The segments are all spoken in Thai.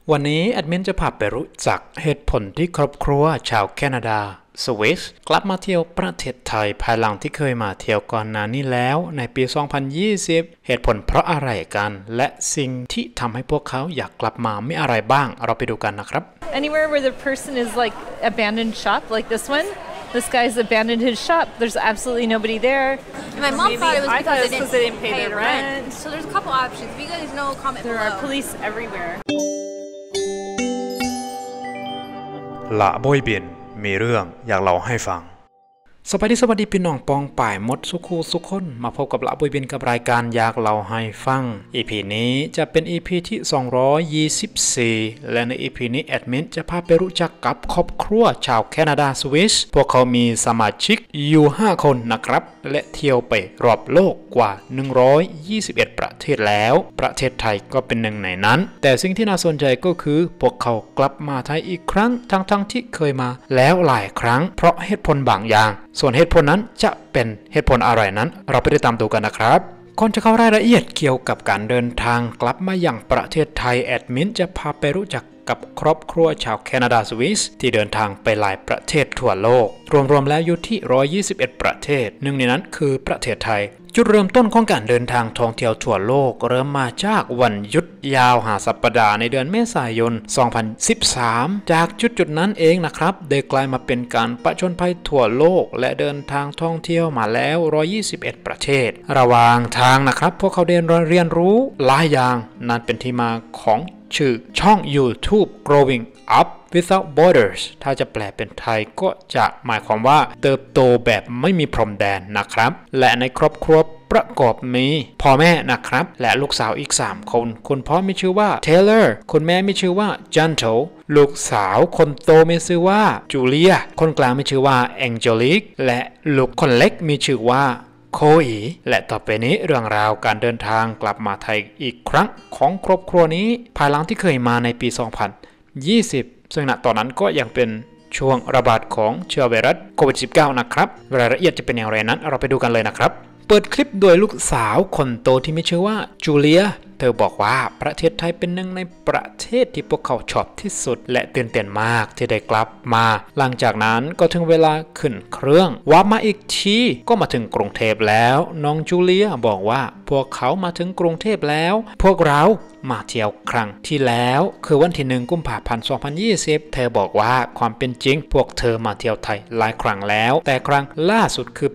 วันนี้แอดมินจะพาไปรู้จักเหตุผลที่ครอบครัวชาวแคนาดาสวิสกลับมาเที่ยวประเทศไทยภายหลังที่เคยมาเที่ยวก่อนหน้านี้แล้วในปี 2020 เหตุผลเพราะอะไรกันและสิ่งที่ทำให้พวกเขาอยากกลับมาไม่อะไรบ้างเราไปดูกันนะครับ Anywhere where the person is like abandoned shop like this one. This guy's abandoned his shop. There's absolutely nobody there. My mom thought it was because they didn't pay their rent. So there's a couple options. If you guys know, comment There below. are police everywhere. ละบอยเบียนมีเรื่องอยากเล่าให้ฟังสวัสดีพี่น้องปองป่ายมดสุคูสุคนมาพบกับละบอยเบียนกับรายการอยากเล่าให้ฟัง EP นี้จะเป็น EP ที่224และใน EP นี้แอดมินจะพาไปรู้จักกับครอบครัวชาวแคนาดาสวิสพวกเขามีสมาชิกอยู่5คนนะครับและเที่ยวไปรอบโลกกว่า121ประเทศแล้วประเทศไทยก็เป็นหนึ่งในนั้นแต่สิ่งที่น่าสนใจก็คือพวกเขากลับมาไทยอีกครั้งทั้งที่เคยมาแล้วหลายครั้งเพราะเหตุผลบางอย่างส่วนเหตุผลนั้นจะเป็นเหตุผลอะไรนั้นเราไปติดตามดูกันนะครับก่อนจะเข้ารายละเอียดเกี่ยวกับการเดินทางกลับมาอย่างประเทศไทยแอดมินจะพาไปรู้จักกับครอบครัวชาวแคนาดาสวิสที่เดินทางไปหลายประเทศทั่วโลกรวมแล้วอยู่ที่121ประเทศหนึ่งในนั้นคือประเทศไทยจุดเริ่มต้นของการเดินทางท่องเที่ยวทั่วโลกเริ่มมาจากวันหยุดยาว5 สัปดาห์ในเดือนเมษายน 2013 จากจุดนั้นเองนะครับได้กลายมาเป็นการประจนภัยทั่วโลกและเดินทางท่องเที่ยวมาแล้ว121ประเทศระหว่างทางนะครับพวกเขาเรียนรู้หลายอย่างนั่นเป็นที่มาของชื่อช่อง YouTube Growing Up Without Borders ถ้าจะแปลเป็นไทยก็จะหมายความว่าเติบโตแบบไม่มีพรมแดนนะครับและในครอบครัวประกอบมีพ่อแม่นะครับและลูกสาวอีก3คนคุณพ่อมีชื่อว่า Taylor คุณแม่มีชื่อว่า Gentle ลูกสาวคนโตมีชื่อว่า Julia คนกลางมีชื่อว่า Angelique และลูกคนเล็กมีชื่อว่าโคอีและต่อไปนี้เรื่องราวการเดินทางกลับมาไทยอีกครั้งของครอบครัวนี้ภายหลังที่เคยมาในปี 2020 ซึ่งณตอนนั้นก็ยังเป็นช่วงระบาดของเชื้อไวรัสโควิด -19 นะครับรายละเอียดจะเป็นอย่างไรนั้นเราไปดูกันเลยนะครับเปิดคลิปโดยลูกสาวคนโตที่มีชื่อว่าจูเลียเธอบอกว่าประเทศไทยเป็นหนึ่งในประเทศที่พวกเขาชอบที่สุดและตื่นเต้นมากที่ได้กลับมาหลังจากนั้นก็ถึงเวลาขึ้นเครื่องว่ามาอีกทีก็มาถึงกรุงเทพแล้วน้องจูเลียบอกว่าพวกเขามาถึงกรุงเทพแล้วพวกเรามาเที่ยวครั้งที่แล้วคือวันที่1 กุมภาพันธ์ 2020 เธอบอกว่าความเป็นจริงพวกเธอมาเที่ยวไทยหลายครั้งแล้วแต่ครั้งล่าสุดคือปี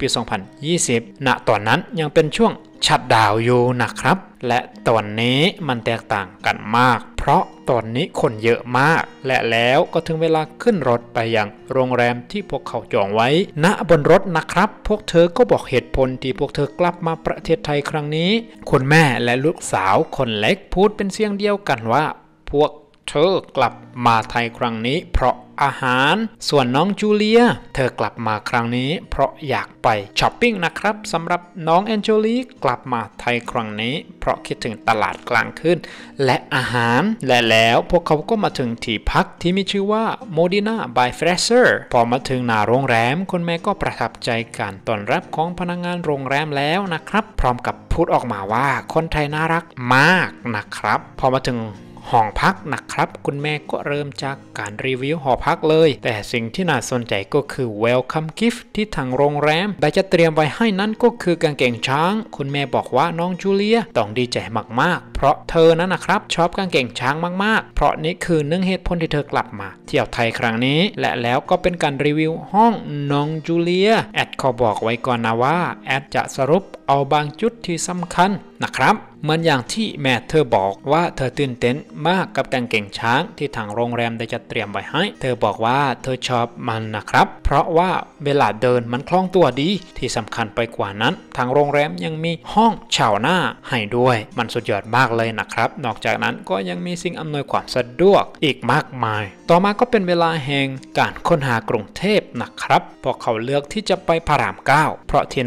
2020 ณ ตอนนั้นยังเป็นช่วงชัตดาวน์อยู่นะครับและตอนนี้มันแตกต่างกันมากเพราะตอนนี้คนเยอะมากและแล้วก็ถึงเวลาขึ้นรถไปยังโรงแรมที่พวกเขาจองไว้ณบนรถนะครับพวกเธอก็บอกเหตุผลที่พวกเธอกลับมาประเทศไทยครั้งนี้คุณแม่และลูกสาวคนเล็กพูดเป็นเสียงเดียวกันว่าพวกเธอกลับมาไทยครั้งนี้เพราะอาหารส่วนน้องจูเลียเธอกลับมาครั้งนี้เพราะอยากไปช้อปปิ้งนะครับสำหรับน้องแอนเจลีกลับมาไทยครั้งนี้เพราะคิดถึงตลาดกลางคืนและอาหารและแล้วพวกเขาก็มาถึงที่พักที่มีชื่อว่า Modena by Fraser พอมาถึงหน้าโรงแรมคุณแม่ก็ประทับใจการต้อนรับของพนักงานโรงแรมแล้วนะครับพร้อมกับพูดออกมาว่าคนไทยน่ารักมากนะครับพอมาถึงห้องพักนะครับคุณแม่ก็เริ่มจากการรีวิวหอพักเลยแต่สิ่งที่น่าสนใจก็คือ Welcome Gift ที่ทางโรงแรมได้จะเตรียมไว้ให้นั้นก็คือกางเกงช้างคุณแม่บอกว่าน้องจูเลียต้องดีใจมากๆเพราะเธอนั้นนะครับชอบกางเกงช้างมากๆเพราะนี่คือหนึ่งเหตุผลที่เธอกลับมาเที่ยวไทยครั้งนี้และแล้วก็เป็นการรีวิวห้องน้องจูเลียแอดเขาบอกไว้ก่อนนะว่าแอดจะสรุปเอาบางจุดที่สำคัญนะครับเหมือนอย่างที่แม่เธอบอกว่าเธอตื่นเต้นมากกับกางเกงช้างที่ทางโรงแรมได้จัดเตรียมไว้ให้เธอบอกว่าเธอชอบมันนะครับเพราะว่าเวลาเดินมันคล่องตัวดีที่สำคัญไปกว่านั้นทางโรงแรมยังมีห้องเช่าหน้าให้ด้วยมันสุดยอดมากเลยนะครับนอกจากนั้นก็ยังมีสิ่งอำนวยความสะดวกอีกมากมายต่อมาก็เป็นเวลาแห่งการค้นหากรุงเทพนะครับพวกเขาเลือกที่จะไปพระราม 9เพราะที่นั้น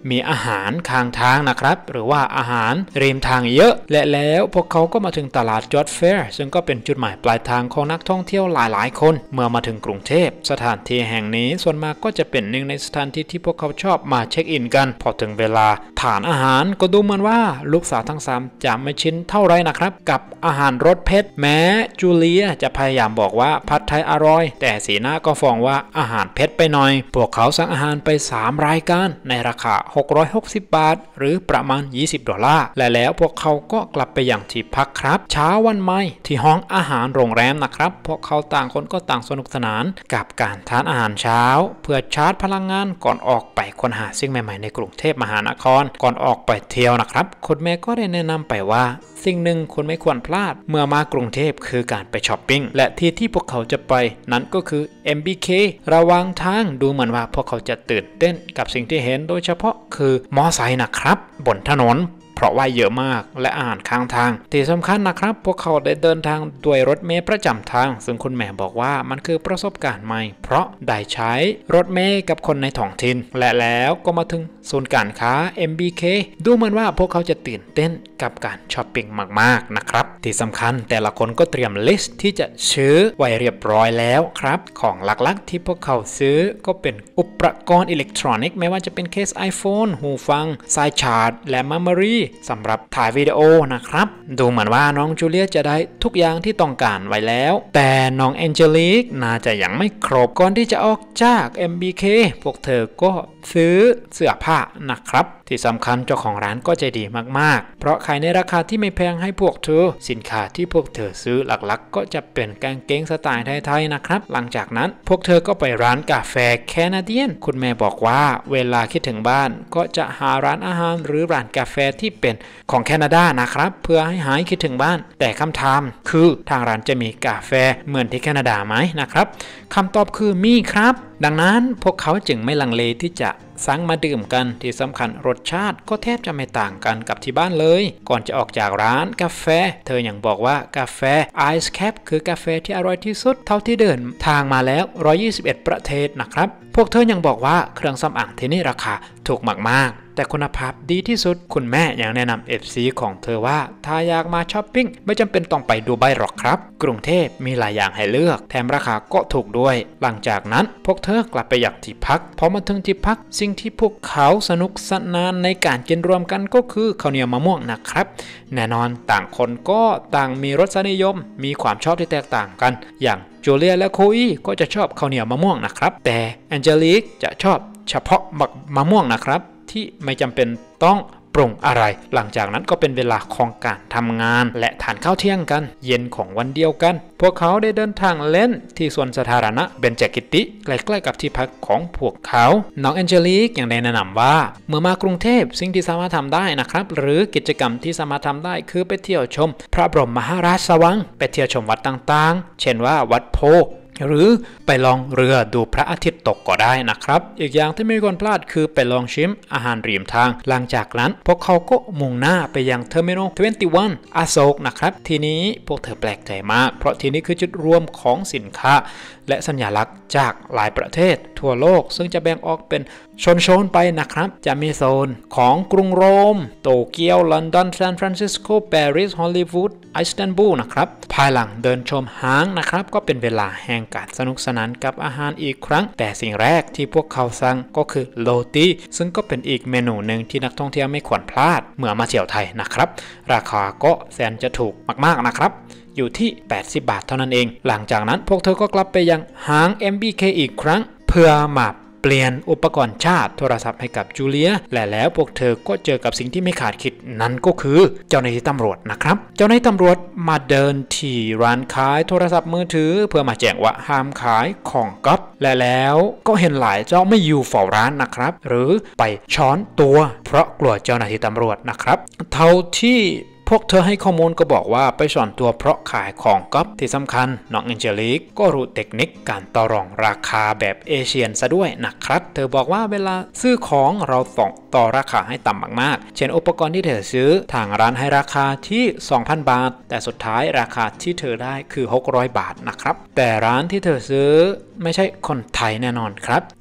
มีอาหารข้างทางนะครับหรือว่าอาหารริมทางเยอะและแล้วพวกเขาก็มาถึงตลาดจอร์จแฟร์ซึ่งก็เป็นจุดหมายปลายทางของนักท่องเที่ยวหลายๆคนเมื่อมาถึงกรุงเทพสถานที่แห่งนี้ส่วนมากก็จะเป็นหนึ่งในสถานที่ที่พวกเขาชอบมาเช็คอินกันพอถึงเวลาทานอาหารก็ดูเหมือนว่าลูกสาวทั้ง3จะไม่ชินเท่าไรนะครับกับอาหารรสเผ็ดแม้จูเลียจะพยายามบอกว่าผัดไทยอร่อยแต่สีหน้าก็ฟ้องว่าอาหารเผ็ดไปหน่อยพวกเขาสั่งอาหารไป3รายการในราคา660 บาทหรือประมาณ$20และแล้วพวกเขาก็กลับไปอย่างที่พักครับเช้าวันใหม่ที่ห้องอาหารโรงแรมนะครับพวกเขาต่างคนก็ต่างสนุกสนานกับการทานอาหารเช้าเพื่อชาร์จพลังงานก่อนออกไปค้นหาสิ่งใหม่ๆในกรุงเทพมหานครก่อนออกไปเที่ยวนะครับคุณแม่ก็ได้แนะนำไปว่าสิ่งหนึ่งคุณไม่ควรพลาดเมื่อมากรุงเทพคือการไปช้อปปิ้งและที่พวกเขาจะไปนั้นก็คือ MBK ระหว่างทางดูเหมือนว่าพวกเขาจะตื่นเต้นกับสิ่งที่เห็นโดยเฉพาะคือมอไซค์นะครับบนถนนเพราะว่าเยอะมากและอาหารข้างทางที่สำคัญนะครับพวกเขาได้เดินทางด้วยรถเมล์ประจำทางซึ่งคุณแม่บอกว่ามันคือประสบการณ์ใหม่เพราะได้ใช้รถเมล์กับคนในท้องถิ่นและแล้วก็มาถึงศูนย์การค้า MBK ดูเหมือนว่าพวกเขาจะตื่นเต้นกับการช้อปปิ้งมากๆนะครับที่สำคัญแต่ละคนก็เตรียมลิสต์ที่จะซื้อไว้เรียบร้อยแล้วครับของหลักๆที่พวกเขาซื้อก็เป็นอุปกรณ์อิเล็กทรอนิกส์ไม่ว่าจะเป็นเคส iPhone หูฟังสายชาร์จและเมมโมรีสำหรับถ่ายวิดีโอนะครับดูเหมือนว่าน้องจูเลียจะได้ทุกอย่างที่ต้องการไว้แล้วแต่น้องแองเจลิกน่าจะยังไม่ครบก่อนที่จะออกจาก MBK พวกเธอก็ซื้อเสื้อผ้านะครับที่สำคัญเจ้าของร้านก็ใจดีมากๆเพราะขายในราคาที่ไม่แพงให้พวกเธอสินค้าที่พวกเธอซื้อหลักๆก็จะเป็นกางเกงสไตล์ไทยๆนะครับหลังจากนั้นพวกเธอก็ไปร้านกาแฟแคนาเดียนคุณแม่บอกว่าเวลาคิดถึงบ้านก็จะหาร้านอาหารหรือร้านกาแฟที่เป็นของแคนาดานะครับเพื่อให้หายคิดถึงบ้านแต่คำถามคือทางร้านจะมีกาแฟเหมือนที่แคนาดาไหมนะครับคำตอบคือมีครับดังนั้นพวกเขาจึงไม่ลังเลที่จะสั่งมาดื่มกันที่สำคัญรสชาติก็แทบจะไม่ต่างกันกับที่บ้านเลยก่อนจะออกจากร้านกาแฟเธอยังบอกว่ากาแฟ Ice Cap คือกาแฟที่อร่อยที่สุดเท่าที่เดินทางมาแล้ว121ประเทศนะครับพวกเธอยังบอกว่าเครื่องสำอางที่นี่ราคาถูกมากๆแต่คุณภาพดีที่สุดคุณแม่ยังแนะนำ FC ของเธอว่าถ้าอยากมาช้อปปิ้งไม่จำเป็นต้องไปดูไบหรอกครับกรุงเทพมีหลายอย่างให้เลือกแถมราคาก็ถูกด้วยหลังจากนั้นพวกเธอกลับไปยังที่พักพอมาถึงที่พักสิ่งที่พวกเขาสนุกสนานในการกินรวมกันก็คือข้าวเหนียวมะม่วงนะครับแน่นอนต่างคนก็ต่างมีรสนิยมมีความชอบที่แตกต่างกันอย่างจูเลียและโคอีก็จะชอบข้าวเหนียวมะม่วงนะครับแต่แองเจลิกจะชอบเฉพาะมะม่วงนะครับที่ไม่จำเป็นต้องปรุงอะไรหลังจากนั้นก็เป็นเวลาของการทำงานและทานข้าวเที่ยงกันเย็นของวันเดียวกันพวกเขาได้เดินทางเล่นที่สวนสาธารณะเบนจกิติใกล้ๆกับที่พักของพวกเขาน้องแองเจลิกยังได้แนะนำว่าเมื่อมากรุงเทพสิ่งที่สามารถทำได้นะครับหรือกิจกรรมที่สามารถทำได้คือไปเที่ยวชมพระบรมมหาราชวังไปเที่ยวชมวัดต่างๆเช่นว่าวัดโพหรือไปลองเรือดูพระอาทิตย์ตกก็ได้นะครับอีกอย่างที่ไม่ควรพลาดคือไปลองชิมอาหารริมทางหลังจากนั้นพวกเขาก็มุ่งหน้าไปยังเทอร์มินอล21อโศกนะครับทีนี้พวกเธอแปลกใจมากเพราะที่นี้คือจุดรวมของสินค้าและสัญลักษณ์จากหลายประเทศทั่วโลกซึ่งจะแบ่งออกเป็นโซนไปนะครับจะมีโซนของกรุงโรมโตเกียวลอนดอนซานฟรานซิสโกปารีสฮอลลีวูดอิสตันบูลนะครับภายหลังเดินชมห้างนะครับก็เป็นเวลาแห่งการสนุกสนานกับอาหารอีกครั้งแต่สิ่งแรกที่พวกเขาสั่งก็คือโรตีซึ่งก็เป็นอีกเมนูหนึ่งที่นักท่องเที่ยวไม่ควรพลาดเมื่อมาเที่ยวไทยนะครับราคาก็แสนจะถูกมากๆนะครับอยู่ที่80 บาทเท่านั้นเองหลังจากนั้นพวกเธอก็กลับไปยังห้าง MBK อีกครั้งเพื่อมาเปลี่ยนอุปกรณ์ชาร์จโทรศัพท์ให้กับจูเลียและแล้วพวกเธอก็เจอกับสิ่งที่ไม่คาดคิดนั่นก็คือเจ้าหน้าที่ตำรวจนะครับเจ้าหน้าที่ตำรวจมาเดินที่ร้านขายโทรศัพท์มือถือเพื่อมาแจ้งว่าห้ามขายของก๊อปและแล้วก็เห็นหลายเจ้าไม่อยู่เฝ้าร้านนะครับหรือไปช้อนตัวเพราะกลัวเจ้าหน้าที่ตำรวจนะครับเท่าที่พวกเธอให้ข้อมูลก็บอกว่าไปซ่อนตัวเพราะขายของก๊อปที่สำคัญน้องแองเจลิกก็รู้เทคนิคการต่อรองราคาแบบเอเชียนซะด้วยนะครับเธอบอกว่าเวลาซื้อของเราต้องต่อราคาให้ต่ำมากๆเช่นอุปกรณ์ที่เธอซื้อทางร้านให้ราคาที่ 2,000 บาทแต่สุดท้ายราคาที่เธอได้คือ600 บาทนะครับแต่ร้านที่เธอซื้อไม่ใช่คนไทยแน่นอนครับ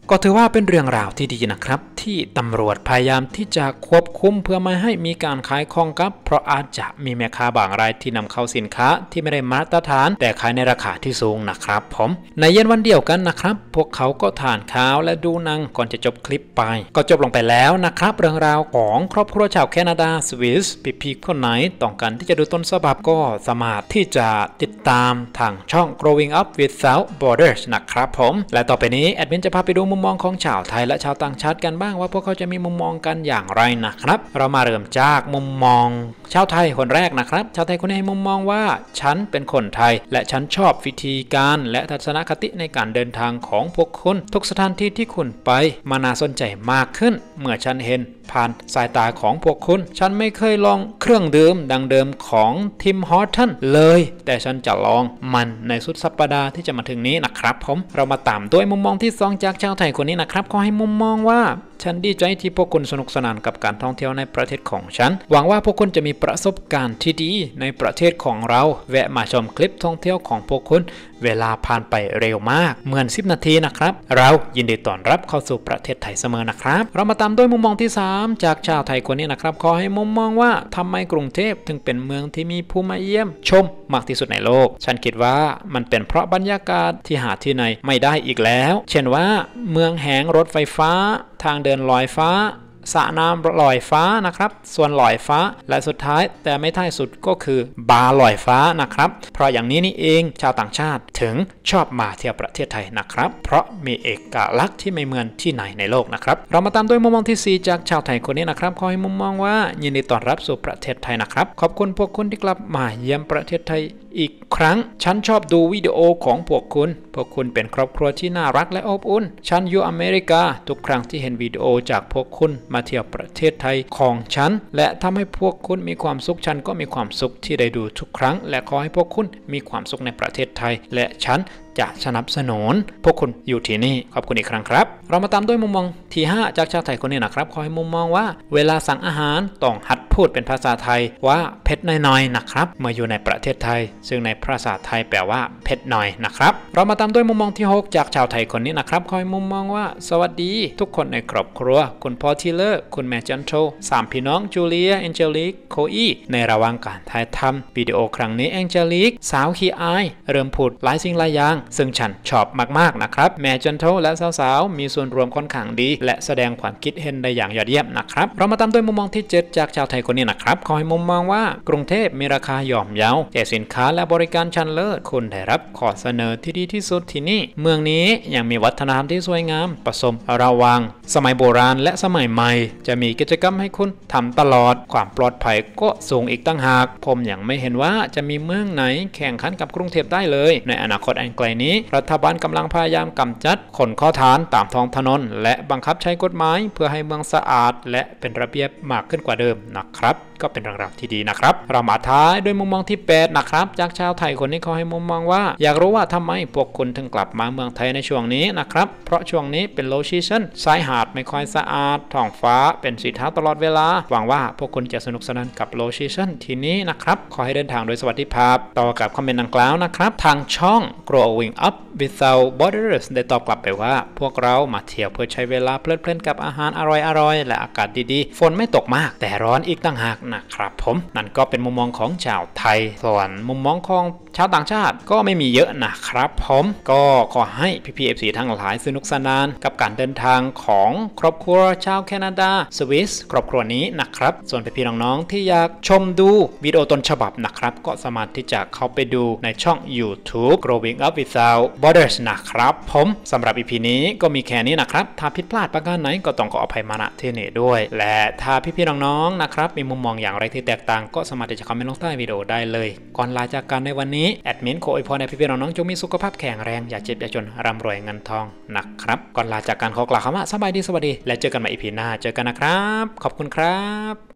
ก็ถือว่าเป็นเรื่องราวที่ดีนะครับที่ตำรวจพยายามที่จะควบคุมเพื่อไม่ให้มีการขายของกับเพราะอาจจะมีแม่ค้าบางรายที่นำเข้าสินค้าที่ไม่ได้มาตรฐานแต่ขายในราคาที่สูงนะครับผมในเย็นวันเดียวกันนะครับพวกเขาก็ทานข้าวและดูหนังก่อนจะจบคลิปไปก็จบลงไปแล้วนะครับเรื่องราวของครอบครัวชาวแคนาดาสวิสพี่ๆคนไหนต้องการที่จะดูต้นฉบับก็สามารถที่จะติดตามทางช่อง Growing Up Without Borders นะครับผมและต่อไปนี้แอดมินจะพาไปดูมุมมองของชาวไทยและชาวต่างชาติกันบ้างว่าพวกเขาจะมีมุมมองกันอย่างไรนะครับเรามาเริ่มจากมุมมองชาวไทยคนแรกนะครับชาวไทยคนนี้ให้มุมมองว่าฉันเป็นคนไทยและฉันชอบวิธีการและทัศนคติในการเดินทางของพวกคุณทุกสถานที่ที่คุณไปมาน่าสนใจมากขึ้นเมื่อฉันเห็นผ่านสายตาของพวกคุณฉันไม่เคยลองเครื่องดื่มดังเดิมของทิมฮอร์ตันเลยแต่ฉันจะลองมันในสุดสัปดาห์ที่จะมาถึงนี้นะครับผมเรามาตามด้วยมุมมองที่2จากชาวไทยคนนี้นะครับเขาให้มุมมองว่าฉันดีใจที่พวกคุณสนุกสนานกับการท่องเที่ยวในประเทศของฉันหวังว่าพวกคุณจะมีประสบการณ์ที่ดีในประเทศของเราแวะมาชมคลิปท่องเที่ยวของพวกคุณเวลาผ่านไปเร็วมากเหมือน10 นาทีนะครับเรายินดีต้อนรับเข้าสู่ประเทศไทยเสมอนะครับเรามาตามด้วยมุมมองที่3จากชาวไทยคนนี้นะครับขอให้มุมมองว่าทำไมกรุงเทพถึงเป็นเมืองที่มีผู้มาเยี่ยมชมมากที่สุดในโลกฉันคิดว่ามันเป็นเพราะบรรยากาศที่หาที่ไหนไม่ได้อีกแล้วเช่นว่าเมืองแห่งรถไฟฟ้าทางเดินลอยฟ้าสระน้ำลอยฟ้านะครับส่วนลอยฟ้าและสุดท้ายแต่ไม่ท้ายสุดก็คือบาร์ลอยฟ้านะครับเพราะอย่างนี้นี่เองชาวต่างชาติถึงชอบมาเที่ยวประเทศไทยนะครับเพราะมีเอกลักษณ์ที่ไม่เหมือนที่ไหนในโลกนะครับเรามาตามด้วยมุมมองที่4จากชาวไทยคนนี้นะครับขอให้มุมมองว่ายินดีต้อนรับสู่ประเทศไทยนะครับขอบคุณพวกคุณที่กลับมาเยี่ยมประเทศไทยอีกครั้งฉันชอบดูวิดีโอของพวกคุณเป็นครอบครัวที่น่ารักและอบอุ่นฉันอยู่อเมริกาทุกครั้งที่เห็นวิดีโอจากพวกคุณมาเที่ยวประเทศไทยของฉันและทำให้พวกคุณมีความสุขฉันก็มีความสุขที่ได้ดูทุกครั้งและขอให้พวกคุณมีความสุขในประเทศไทยและฉันจะสนับสนุนพวกคุณอยู่ที่นี่ขอบคุณอีกครั้งครับเรามาตามด้วยมุมมองที่5จากชาวไทยคนนี้นะครับขอให้มุมมองว่าเวลาสั่งอาหารต้องหัดพูดเป็นภาษาไทยว่าเผ็ดน้อยๆนะครับเมื่ออยู่ในประเทศไทยซึ่งในภาษาไทยแปลว่าเผ็ดน้อยนะครับเรามาตามด้วยมุมมองที่6จากชาวไทยคนนี้นะครับขอให้มุมมองว่าสวัสดีทุกคนในครอบครัวคุณพ่อทีเลอร์คุณแม่จันโท3พี่น้องจูเลียแองเจลิกโคอีในระหว่างการถ่ายทำวิดีโอครั้งนี้แองเจลิกสาวขี้อายเริ่มพูดหลายสิ่งหลายอย่างซึ่งฉันชอบมากๆนะครับแม่จันโทและสาวๆมีส่วนรวมค่อนข้างดีและแสดงความคิดเห็นได้อย่างยอดเยี่ยมนะครับเรามาตามด้วยมุมมองที่7จากชาวไทยคนนี้นะครับขอให้มุมมองว่ากรุงเทพมีราคาย่อมเยาแต่สินค้าและบริการชั้นเลิศคุณได้รับข้อเสนอที่ดีที่สุดที่นี่เมืองนี้ยังมีวัฒนธรรมที่สวยงามผสมระหว่างสมัยโบราณและสมัยใหม่จะมีกิจกรรมให้คุณทำตลอดความปลอดภัยก็สูงอีกตั้งหากผมยังไม่เห็นว่าจะมีเมืองไหนแข่งขันกับกรุงเทพได้เลยในอนาคตอันไกลนี้รัฐบาลกำลังพยายามกำจัดคนขอทานตามท้องถนนและบังคับใช้กฎหมายเพื่อให้เมืองสะอาดและเป็นระเบียบมากขึ้นกว่าเดิมนะครับก็เป็นเรื่องราวที่ดีนะครับเรามาท้ายด้วยมุมมองที่8นะครับจากชาวไทยคนนี้เขาให้มุมมองว่าอยากรู้ว่าทำไมพวกคุณถึงกลับมาเมืองไทยในช่วงนี้นะครับเพราะช่วงนี้เป็น low season ชายหาดไม่ค่อยสะอาดท้องฟ้าเป็นสีเทาตลอดเวลาหวังว่าพวกคุณจะสนุกสนานกับ low season ทีนี้นะครับขอให้เดินทางโดยสวัสดิภาพต่อกับคอมเมนต์ดังกล่าวนะครับทางช่อง Growing Up Without Borders ได้ตอบกลับไปว่าพวกเรามาเที่ยวเพื่อใช้เวลาเพลินๆกับอาหารอร่อยๆและอากาศดีๆฝนไม่ตกมากแต่ร้อนอีกต่างหากนะครับผมนั่นก็เป็นมุมมองของชาวไทยส่วนมุมมองของชาวต่างชาติก็ไม่มีเยอะนะครับผมก็ขอให้พี่ๆ FC ทั้งหลายสนุกสนานกับการเดินทางของครอบครัวชาวแคนาดาสวิสครอบครัวนี้นะครับส่วนพี่ๆน้องๆที่อยากชมดูวิดีโอต้นฉบับนะครับก็สามารถที่จะเข้าไปดูในช่อง YouTube Growing Up Without Borders นะครับผมสำหรับ EP นี้ก็มีแค่นี้นะครับถ้าผิดพลาดประการไหนก็ต้องขออภัยมาณที่นี้ด้วยและถ้าพี่ๆน้องๆนะครับมีมุมมองอย่างไรที่แตกต่างก็สามารถที่จะคอมเมนต์ลงใต้วิดีโอได้เลยก่อนลาจากกันในวันนี้แอดมินขออวยพรให้พี่ๆน้องๆจงมีสุขภาพแข็งแรงอย่าเจ็บอย่าจนร่ำรวยเงินทองนะครับก่อนลาจากกันขอกล่าวคำว่าสบายดีสวัสดีและเจอกันใหม่ EP หน้าเจอกันนะครับขอบคุณครับ